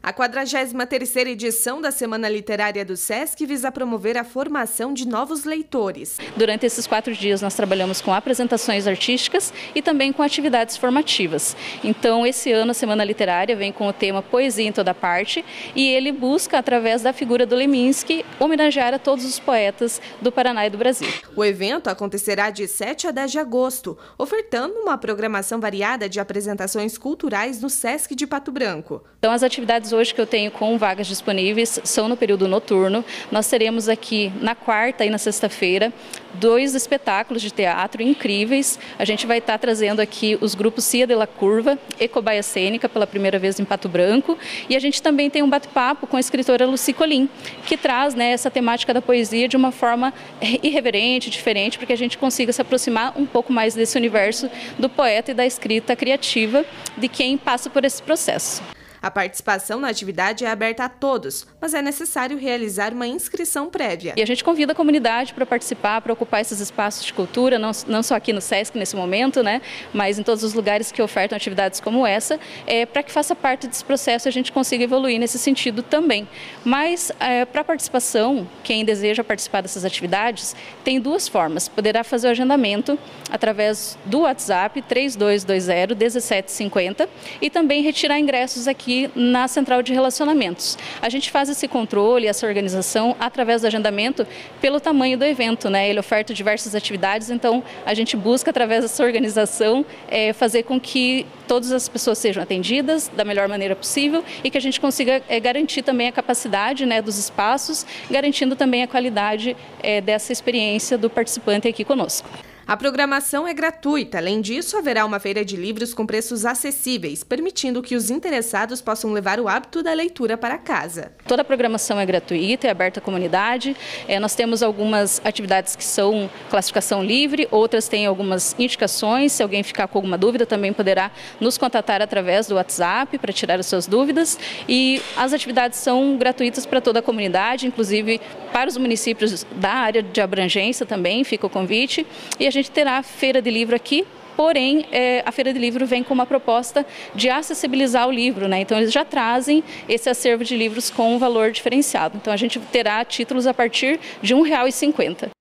A 43ª edição da Semana Literária do SESC visa promover a formação de novos leitores. Durante esses 4 dias nós trabalhamos com apresentações artísticas e também com atividades formativas. Então esse ano a Semana Literária vem com o tema Poesia em Toda Parte e ele busca, através da figura do Leminski, homenagear a todos os poetas do Paraná e do Brasil. O evento acontecerá de 7 a 10 de agosto, ofertando uma programação variada de apresentações culturais no SESC de Pato Branco. Então as atividades hoje que eu tenho com vagas disponíveis são no período noturno. Nós teremos aqui na quarta e na sexta-feira 2 espetáculos de teatro incríveis. A gente vai estar trazendo aqui os grupos Cia de la Curva e Cobaia Cênica pela primeira vez em Pato Branco. E a gente também tem um bate-papo com a escritora Lucy Colim, que traz, essa temática da poesia de uma forma irreverente, diferente, para que a gente consiga se aproximar um pouco mais desse universo do poeta e da escrita criativa de quem passa por esse processo. A participação na atividade é aberta a todos, mas é necessário realizar uma inscrição prévia. E a gente convida a comunidade para participar, para ocupar esses espaços de cultura, não só aqui no SESC nesse momento, mas em todos os lugares que ofertam atividades como essa, para que faça parte desse processo e a gente consiga evoluir nesse sentido também. Mas para a participação, quem deseja participar dessas atividades, tem 2 formas. Poderá fazer o agendamento através do WhatsApp 3220-1750 e também retirar ingressos aqui na Central de Relacionamentos. A gente faz esse controle, essa organização através do agendamento pelo tamanho do evento, Ele oferta diversas atividades, então a gente busca através dessa organização fazer com que todas as pessoas sejam atendidas da melhor maneira possível e que a gente consiga garantir também a capacidade dos espaços, garantindo também a qualidade dessa experiência do participante aqui conosco. A programação é gratuita. Além disso, haverá uma feira de livros com preços acessíveis, permitindo que os interessados possam levar o hábito da leitura para casa. Toda a programação é gratuita, é aberta à comunidade. Nós temos algumas atividades que são classificação livre, outras têm algumas indicações. Se alguém ficar com alguma dúvida, também poderá nos contatar através do WhatsApp para tirar as suas dúvidas. E as atividades são gratuitas para toda a comunidade, inclusive para os municípios da área de abrangência também, fica o convite. E a gente terá a Feira de Livro aqui, porém a Feira de Livro vem com uma proposta de acessibilizar o livro, Então eles já trazem esse acervo de livros com um valor diferenciado. Então a gente terá títulos a partir de R$ 1,50.